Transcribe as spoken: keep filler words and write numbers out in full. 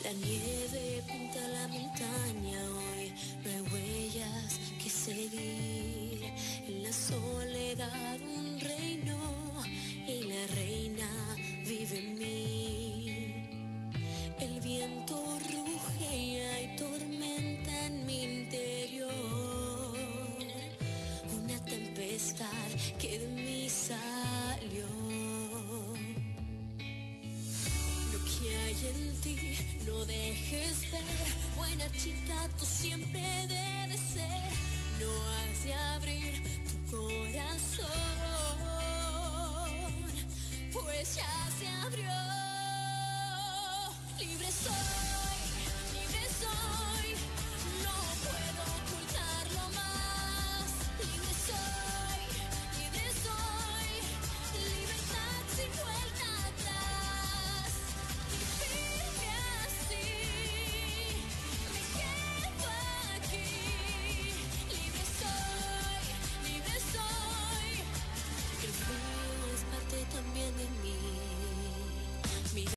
La nieve pinta la montaña, hoy no hay huellas que seguir. En la soledad un reino y la reina vive en mí. El viento ruge y hay tormenta en mi interior. Una tempestad que de mí salió. ¿Qué hay en ti? No dejes ver, buena chica tú siempre debes ser. No has de abrir tu corazón, pues ya se abrió. Libre soy.